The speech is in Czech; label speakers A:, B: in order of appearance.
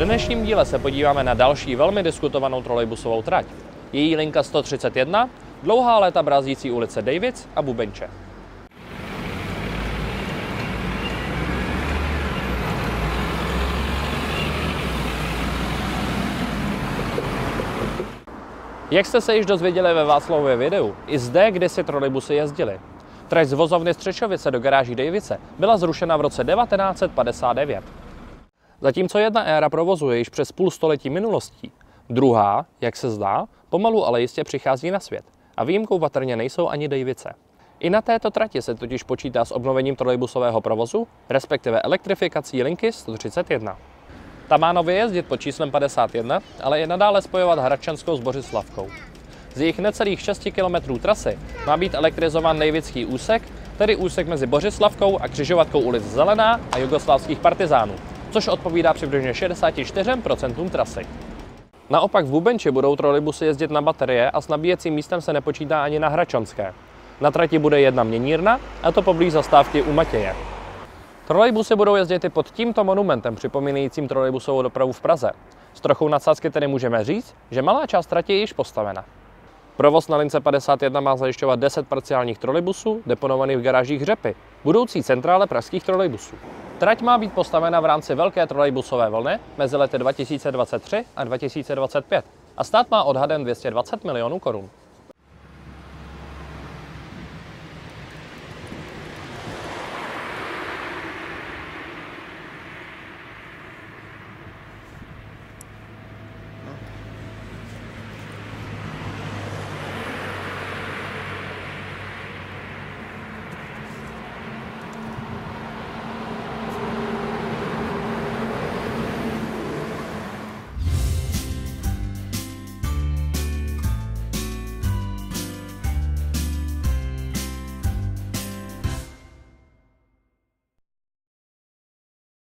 A: dnešním díle se podíváme na další velmi diskutovanou trolejbusovou trať. Její linka 131, dlouhá léta brázící ulice Davids a Bubenče. Jak jste se již dozvěděli ve Václavově videu, i zde kdysi trolejbusy jezdily. Trať z vozovny Střešovice do garáží Davidse byla zrušena v roce 1959. Zatímco jedna éra provozu je již přes půl století minulostí, druhá, jak se zdá, pomalu ale jistě přichází na svět. A výjimkou patrně nejsou ani Davidse. I na této trati se totiž počítá s obnovením trolejbusového provozu, respektive elektrifikací linky 131. Ta má nově jezdit pod číslem 51, ale i nadále spojovat Hradčanskou s Bořislavkou. Z jejich necelých 6 km trasy má být elektrizován nejvidský úsek, tedy úsek mezi Bořislavkou a křižovatkou ulic Zelená a jugoslávských partizánů, což odpovídá přibližně 64% trasy. Naopak v Bubenči budou trolejbusy jezdit na baterie a s nabíjecím místem se nepočítá ani na Hradčanské. Na trati bude jedna měnírna, a to poblíž zastávky u Matěje. Trolejbusy budou jezdit i pod tímto monumentem připomínajícím trolejbusovou dopravu v Praze. S trochou nadsázky tedy můžeme říct, že malá část trati je již postavena. Provoz na lince 51 má zajišťovat 10 parciálních trolejbusů deponovaných v garážích Řepy, budoucí centrále pražských trolejbusů. Trať má být postavena v rámci velké trolejbusové vlny mezi lety 2023 a 2025 a stát má odhadem 220 milionů korun.